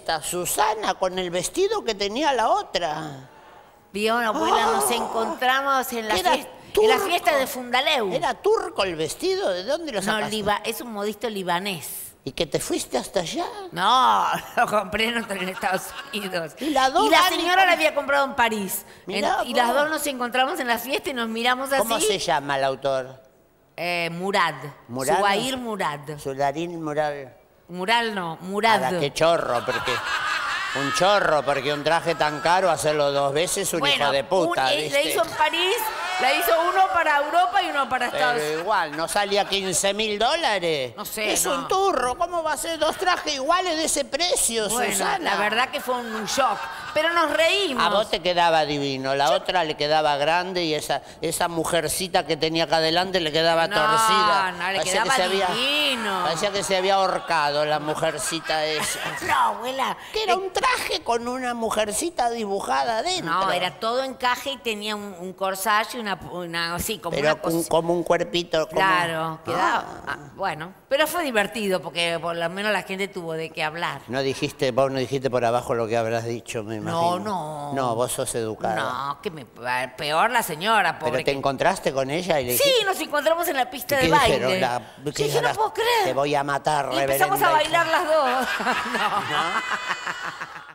esta? Susana, con el vestido que tenía la otra. Vio, abuela, nos encontramos en la fiesta de Fundaleu. ¿Era turco el vestido? ¿De dónde lo sacaste? No, es un modisto libanés. ¿Y que te fuiste hasta allá? No, lo compré en Estados Unidos. Y la señora la había comprado en París. Mirá, y las dos nos encontramos en la fiesta y nos miramos así. ¿Cómo se llama el autor? Murad. ¿Murad? Suhair Murad. Sularín Mural. Mural no, Murad. Ahora, qué chorro, porque... Un chorro, porque un traje tan caro, hacerlo 2 veces, un hijo de puta, ¿viste? La hizo en París, la hizo uno para Europa y uno para Estados Unidos. Pero igual, ¿no salía $15.000? No sé, Es un turro, ¿cómo va a ser 2 trajes iguales de ese precio, bueno, Susana? La verdad que fue un shock, pero nos reímos. A vos te quedaba divino, la otra le quedaba grande y esa mujercita que tenía acá adelante le quedaba torcida. No, le quedaba divino. Parecía que se había ahorcado la mujercita esa. No, abuela. Que era un traje con una mujercita dibujada adentro. No, era todo encaje y tenía un corsage y una así, como pero una cosa. como un cuerpito. Claro, quedaba. Bueno, pero fue divertido porque por lo menos la gente tuvo de qué hablar. Vos no dijiste por abajo lo que habrás dicho, me imagino. No. No, vos sos educada. No, peor la señora, pobre. ¿Pero te encontraste con ella y le dijiste? Sí, nos encontramos en la pista de ¿Qué baile. dijeron? Yo no puedo creer. Te voy a matar, y empezamos reverenda a bailar hija. las dos. No.